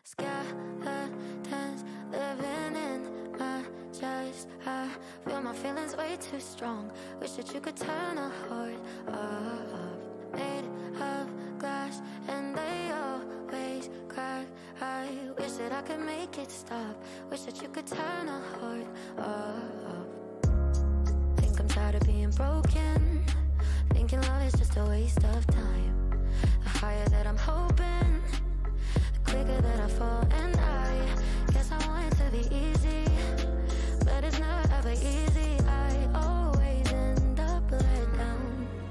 Skeletons living in my chest. I feel my feelings way too strong. Wish that you could turn a heart off. Made of glass and they always crack. I wish that I could make it stop. Wish that you could turn a heart off. Think I'm tired of being broken. Thinking love is just a waste of time. The higher that I'm hoping, the quicker that I fall. And I guess I want it to be easy, but it's never ever easy. I always end up let down.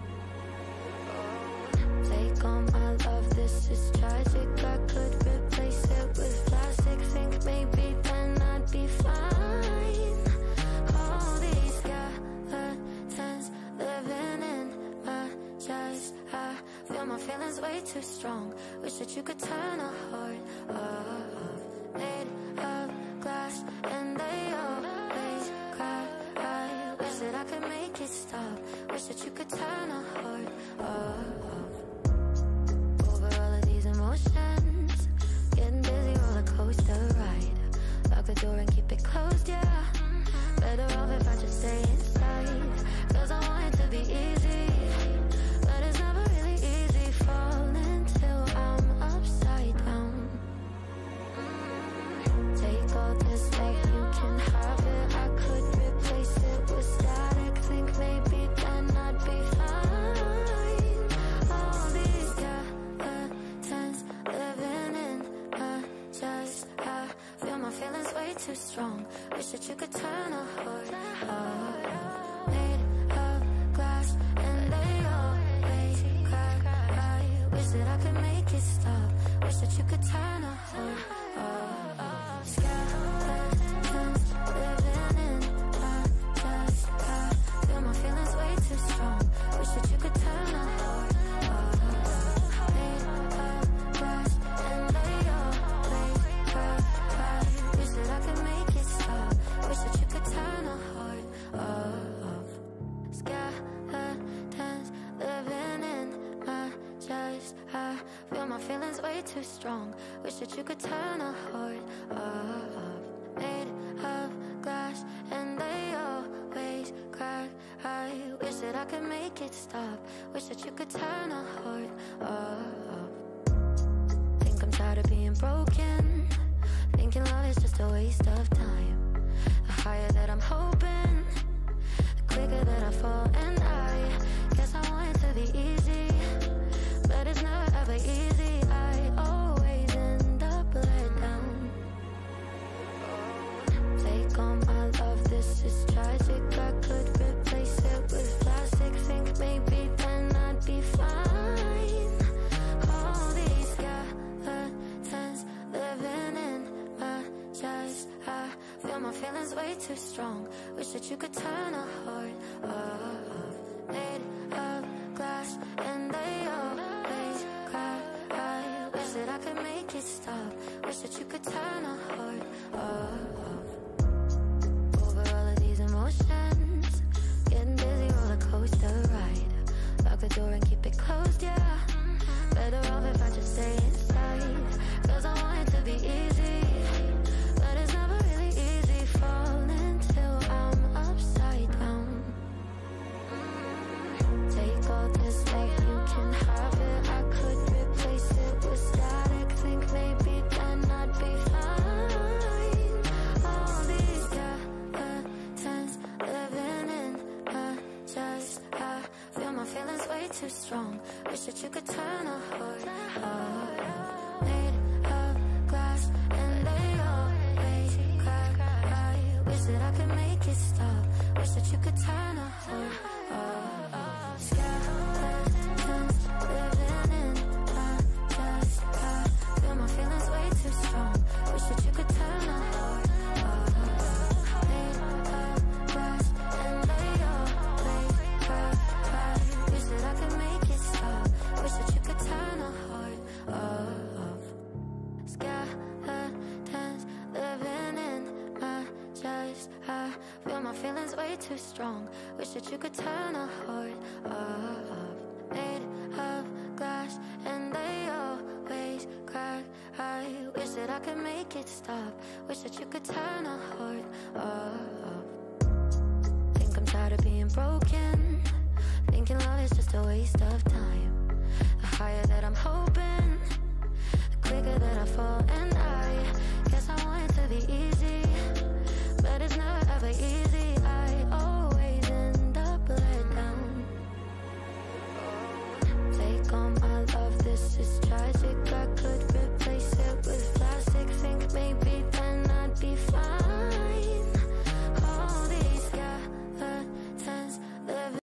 Take all my love, this is tragic. I could replace it with plastic. Think maybe then I'd be fine. All these skeletons living in my chest. I feel my feelings way too strong. Wish that you could turn a heart off. Made of glass and they always crack. I wish that I could make it stop. Wish that you could turn a heart off. Over all of these emotions, getting dizzy, roller coaster ride. Lock the door and keep it closed, yeah. Better off if I just stay inside. Cause I want it to be easy, but it's never really easy falling till I'm upside down. Take all this like you can have it. I could replace it with static. Think maybe then I'd be fine. All these skeletons living in my chest. I feel my feelings way too strong. Wish that you could turn a heart off. Made of glass and they always crack. I wish that I could make it stop. Wish that you could turn a heart off. Skeletons living in my chest. I feel my feelings way too strong. Wish that you could turn a heart off. Made of glass and they always crack. I wish that I could make it stop. Wish that you could turn a heart off. Skeletons living in my chest. I feel my feelings way too strong. Wish that you could turn a heart off. Made of glass and they always crack. I wish that I could make it stop. Wish that you could turn a heart off. Think I'm tired of being broken. Thinking love is just a waste of time. The higher that I'm hoping, the quicker that I fall. And I guess I want it to be easy, but it's never ever easy. I always end up let down. Take all my love, this is tragic. I could replace it with plastic. Think maybe then I'd be fine. All these skeletons living in my chest. I feel my feelings way too strong. Wish that you could turn a heart off. Made of glass and they always crack. I wish that I could make it stop. Wish that you could turn a heart off. Over all of these emotions, getting dizzy, roller coaster ride. Lock the door and keep it closed, yeah. Better off if I just stay inside. Cause I want it to be easy, but it's never really easy falling till I'm upside down. Take all this like you can have it. I could replace it with static. Think maybe then I'd be fine. All these skeletons living in my chest. I feel my feelings way too strong. Wish that you could turn a heart off. Made of glass and they always crack. I wish that I could make it stop. Wish that you could turn a heart off. Skeletons living in my chest. I feel my feelings way too strong. Wish that you could turn a heart off. Made of glass and they always crack. I wish that I could make it stop. Wish that you could turn a heart off. Skeletons living in my chest. I feel my feelings way too strong. Wish that you could turn a heart off. Made of glass and they always crack. I wish that I could make it stop. Wish that you could turn a heart up. Think I'm tired of being broken, thinking love is just a waste of time. The higher that I'm hoping, the quicker that I fall. And I guess I want it to be easy,